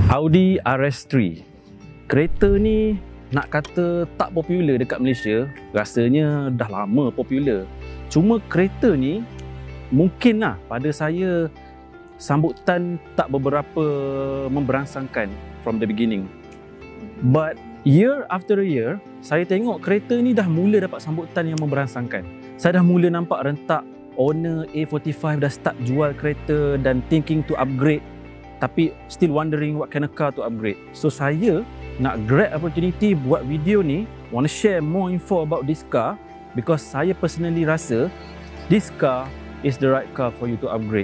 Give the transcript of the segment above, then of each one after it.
Audi RS3. Kereta ni nak kata tak popular dekat Malaysia, rasanya dah lama popular. Cuma kereta ni mungkinlah pada saya sambutan tak beberapa memberangsangkan from the beginning. But year after year, saya tengok kereta ni dah mula dapat sambutan yang memberangsangkan. Saya dah mula nampak rentak owner A45 dah start jual kereta dan thinking to upgrade, tapi still wondering what kind of car to upgrade. So saya nak grab opportunity buat video ni, want to share more info about this car because saya personally rasa this car is the right car for you to upgrade.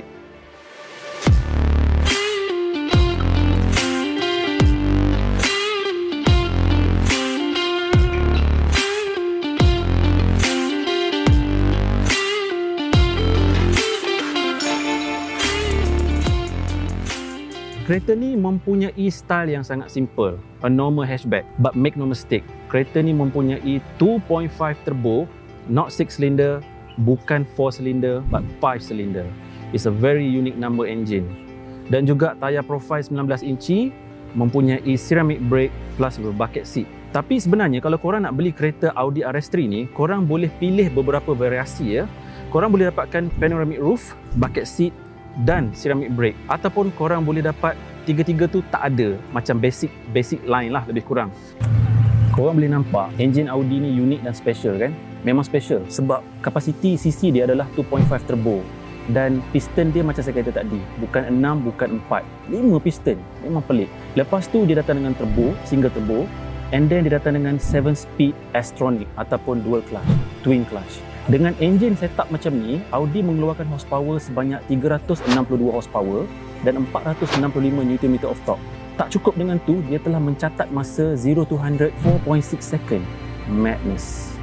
Kereta ni mempunyai style yang sangat simple, a normal hatchback. But make no mistake, kereta ni mempunyai 2.5 turbo, not 6 cylinder, bukan 4 cylinder but 5 cylinder. It's a very unique number engine. Dan juga tayar profile 19 inci, mempunyai ceramic brake plus bucket seat. Tapi sebenarnya kalau korang nak beli kereta Audi RS3 ni, korang boleh pilih beberapa variasi ya. Korang boleh dapatkan panoramic roof, bucket seat dan ceramic brake, ataupun korang boleh dapat tiga-tiga tu tak ada, macam basic line lah lebih kurang. Korang boleh nampak enjin Audi ni unik dan special kan? Memang special sebab kapasiti cc dia adalah 2.5 turbo dan piston dia macam saya kata tadi, bukan 6, bukan 4, 5 piston. Memang pelik. Lepas tu dia datang dengan turbo, single turbo, and then dia datang dengan 7 speed S-tronic ataupun dual clutch, twin clutch. Dengan enjin setup macam ni, Audi mengeluarkan horsepower sebanyak 362 horsepower dan 465 Nm of torque. Tak cukup dengan tu, dia telah mencatat masa 0 to 100 4.6 second. Madness.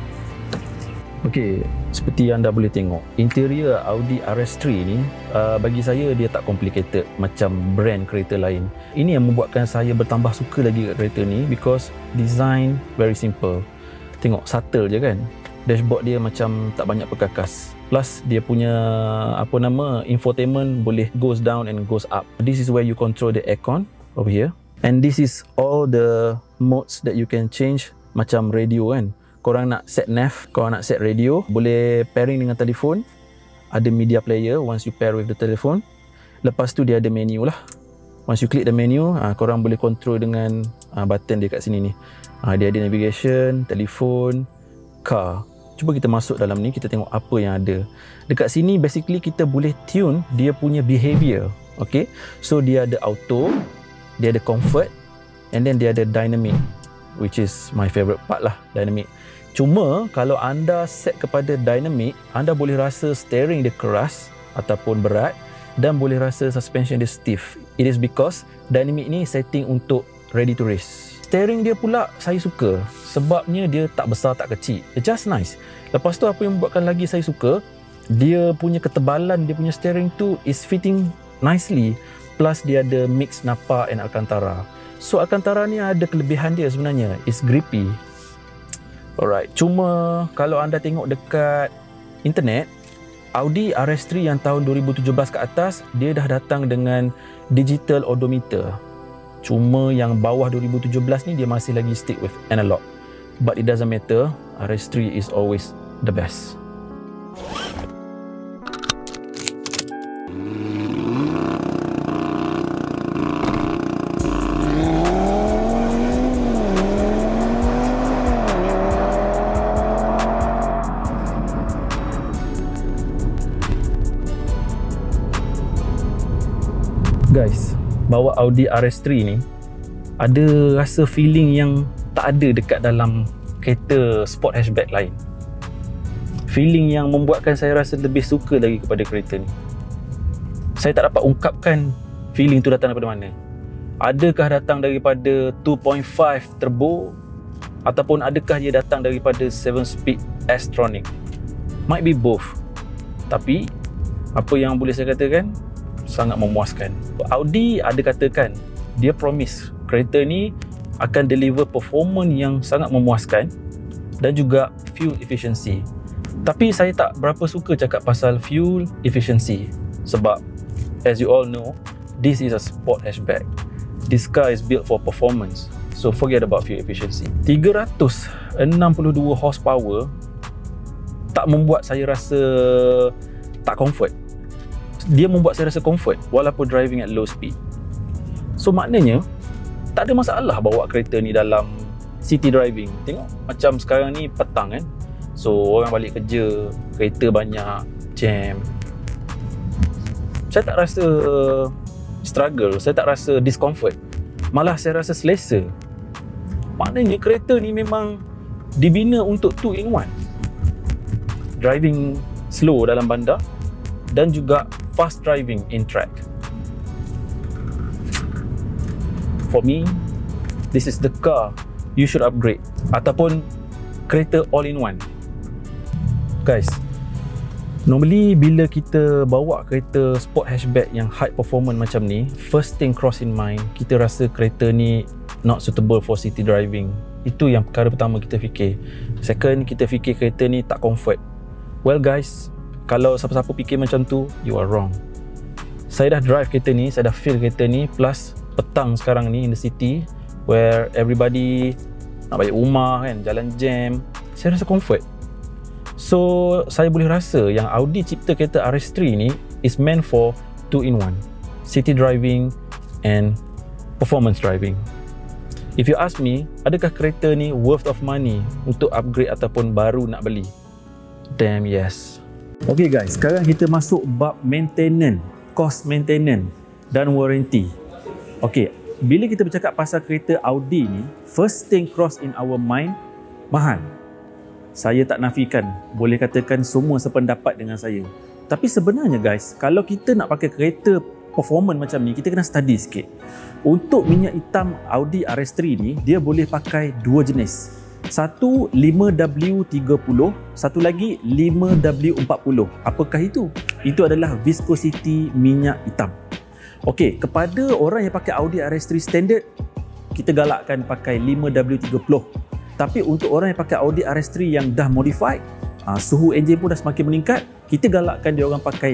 Okey, seperti yang anda boleh tengok, interior Audi RS3 ni bagi saya dia tak complicated macam brand kereta lain. Ini yang membuatkan saya bertambah suka lagi kat kereta ni because design very simple. Tengok, subtle je kan? Dashboard dia macam tak banyak perkakas. Plus dia punya infotainment boleh goes down and goes up. This is where you control the aircon over here. And this is all the modes that you can change, macam radio kan. Korang nak set nav, korang nak set radio, boleh pairing dengan telefon. Ada media player once you pair with the telephone. Lepas tu dia ada menu lah. Once you click the menu, korang boleh control dengan button dia kat sini ni. Dia ada navigation, telefon, car. Cuba kita masuk dalam ni, kita tengok apa yang ada. Dekat sini basically kita boleh tune dia punya behavior. Okay, so dia ada auto, dia ada comfort, and then dia ada dynamic, which is my favorite part lah, dynamic. Cuma kalau anda set kepada dynamic, anda boleh rasa steering dia keras ataupun berat, dan boleh rasa suspension dia stiff. It is because dynamic ni setting untuk ready to race. Steering dia pula saya suka sebabnya dia tak besar tak kecil, it's just nice. Lepas tu apa yang membuatkan lagi saya suka, dia punya ketebalan dia punya steering tu is fitting nicely, plus dia ada mix Napa and Alcantara. So Alcantara ni ada kelebihan dia sebenarnya, it's grippy. Alright, cuma kalau anda tengok dekat internet, Audi RS3 yang tahun 2017 ke atas, dia dah datang dengan digital odometer. Cuma yang bawah 2017 ni dia masih lagi stick with analog. But it doesn't matter, RS3 is always the best. Guys, bawa Audi RS3 ni ada rasa feeling yang tak ada dekat dalam kereta sport hatchback lain. Feeling yang membuatkan saya rasa lebih suka lagi kepada kereta ni. Saya tak dapat ungkapkan feeling tu datang daripada mana. Adakah datang daripada 2.5 turbo ataupun adakah dia datang daripada 7 speed S-tronic? Might be both. Tapi apa yang boleh saya katakan, sangat memuaskan. Audi ada katakan dia promise kereta ni akan deliver performance yang sangat memuaskan dan juga fuel efficiency. Tapi saya tak berapa suka cakap pasal fuel efficiency sebab as you all know, this is a sport hatchback. This car is built for performance. So forget about fuel efficiency. 362 horsepower tak membuat saya rasa tak comfort. Dia membuat saya rasa comfort walaupun driving at low speed. So maknanya tak ada masalah bawa kereta ni dalam city driving. Tengok macam sekarang ni petang kan. So orang balik kerja, kereta banyak, jam. Saya tak rasa struggle, saya tak rasa discomfort. Malah saya rasa selesa. Maknanya kereta ni memang dibina untuk 2-in-1. Driving slow dalam bandar dan juga fast driving in track. For me, this is the car you should upgrade ataupun kereta all-in-one. Guys, normally bila kita bawa kereta sport hatchback yang high performance macam ni, first thing cross in mind, kita rasa kereta ni not suitable for city driving. Itu yang perkara pertama kita fikir. Second, kita fikir kereta ni tak comfort. Well guys, kalau siapa-siapa fikir macam tu, you are wrong. Saya dah drive kereta ni, saya dah feel kereta ni, plus petang sekarang ni in the city where everybody nak balik rumah kan, jalan jam, saya rasa comfort. So saya boleh rasa yang Audi cipta kereta RS3 ni is meant for 2-in-1, city driving and performance driving. If you ask me, adakah kereta ni worth of money untuk upgrade ataupun baru nak beli? Damn yes. Okay guys, sekarang kita masuk bab maintenance, cost maintenance dan warranty. Okay, bila kita bercakap pasal kereta Audi ni, first thing cross in our mind, mahal. Saya tak nafikan, boleh katakan semua sependapat dengan saya. Tapi sebenarnya guys, kalau kita nak pakai kereta performance macam ni, kita kena study sikit. Untuk minyak hitam Audi RS3 ni, dia boleh pakai dua jenis. Satu 5W30, satu lagi 5W40. Apakah itu? Itu adalah viscosity minyak hitam. Okey, kepada orang yang pakai Audi RS3 standard, kita galakkan pakai 5W30. Tapi untuk orang yang pakai Audi RS3 yang dah modified, suhu enjin pun dah semakin meningkat, kita galakkan dia orang pakai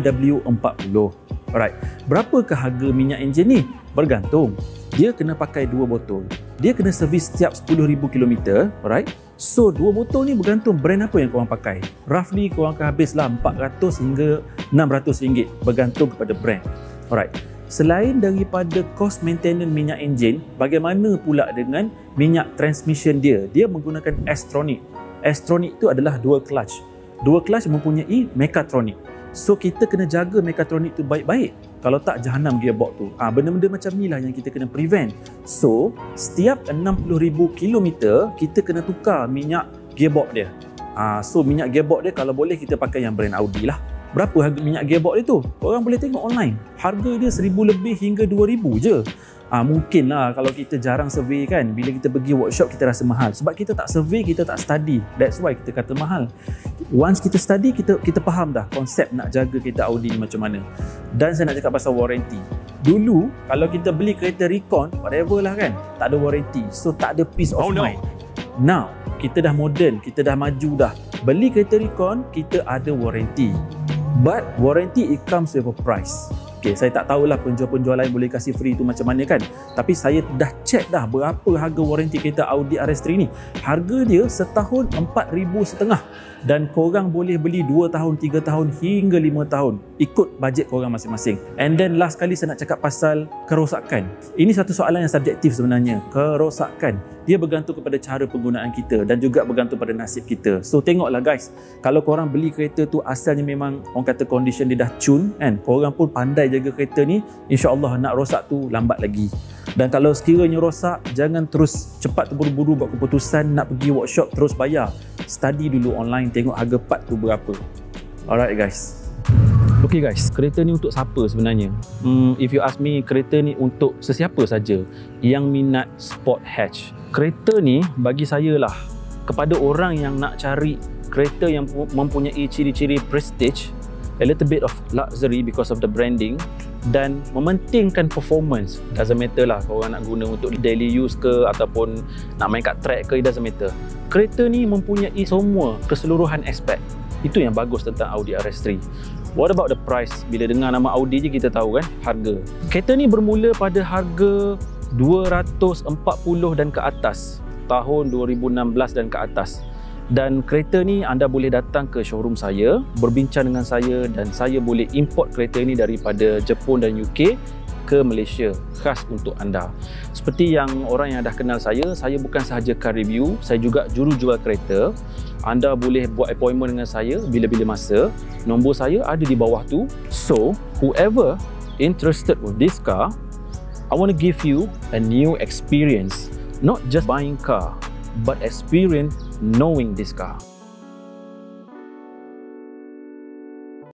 5W40. Alright, berapakah harga minyak enjin ni? Bergantung. Dia kena pakai 2 botol. Dia kena servis setiap 10,000 km. Alright, so 2 botol ni bergantung brand apa yang korang pakai. Roughly korang akan habislah 400 hingga 600 ringgit, bergantung kepada brand. Alright, selain daripada cost maintenance minyak enjin, bagaimana pula dengan minyak transmission dia? Dia menggunakan S-tronic. S-tronic itu adalah dual clutch. Dual clutch mempunyai mechatronic. So kita kena jaga mechatronic tu baik-baik. Kalau tak, jahanam gearbox tu. Benda-benda macam ni lah yang kita kena prevent. So setiap 60,000 km kita kena tukar minyak gearbox dia. So minyak gearbox dia kalau boleh kita pakai yang brand Audi lah. Berapa harga minyak gearbox dia tu? Korang boleh tengok online. Harga dia 1,000 lebih hingga 2,000 je. Mungkin lah kalau kita jarang survey kan, bila kita pergi workshop kita rasa mahal. Sebab kita tak survey, kita tak study. That's why kita kata mahal. Once kita study, kita faham dah konsep nak jaga kereta Audi ni macam mana. Dan saya nak cakap pasal warranty. Dulu, kalau kita beli kereta Recon, whatever lah kan, tak ada warranty. So tak ada peace of mind. Now, kita dah modern, kita dah maju dah. Beli kereta Recon, kita ada warranty. But warranty it comes with a price. Okay, saya tak tahulah penjual-penjual lain boleh kasih free tu macam mana kan. Tapi saya dah check dah berapa harga warranty kereta Audi RS3 ni. Harga dia setahun 4,500. Dan korang boleh beli 2 tahun, 3 tahun hingga 5 tahun. Ikut bajet korang masing-masing. And then last kali saya nak cakap pasal kerosakan. Ini satu soalan yang subjektif sebenarnya. Kerosakan. Dia bergantung kepada cara penggunaan kita dan juga bergantung pada nasib kita. So tengoklah guys, kalau korang beli kereta tu asalnya memang orang kata condition dia dah tune kan, korang pun pandai jaga kereta ni, insya-Allah nak rosak tu lambat lagi. Dan kalau sekiranya rosak, jangan terus cepat terburu-buru buat keputusan nak pergi workshop terus bayar. Study dulu online, tengok harga part tu berapa. Alright guys. Okay guys, kereta ni untuk siapa sebenarnya? If you ask me, kereta ni untuk sesiapa saja yang minat sport hatch. Kereta ni bagi saya lah, kepada orang yang nak cari kereta yang mempunyai ciri-ciri prestige, a little bit of luxury because of the branding, dan mementingkan performance. Doesn't matter lah korang nak guna untuk daily use ke ataupun nak main kat track ke, it doesn't matter. Kereta ni mempunyai semua keseluruhan aspek. Itu yang bagus tentang Audi RS3. What about the price? Bila dengar nama Audi je kita tahu kan harga. Kereta ni bermula pada harga 240 dan ke atas, tahun 2016 dan ke atas. Dan kereta ni anda boleh datang ke showroom saya, berbincang dengan saya, dan saya boleh import kereta ni daripada Jepun dan UK ke Malaysia khas untuk anda. Seperti yang orang yang dah kenal saya bukan sahaja car review, saya juga jurujual kereta. Anda boleh buat appointment dengan saya bila-bila masa. Nombor saya ada di bawah tu. So, whoever interested with this car, I want to give you a new experience. Not just buying car, but experience knowing this car.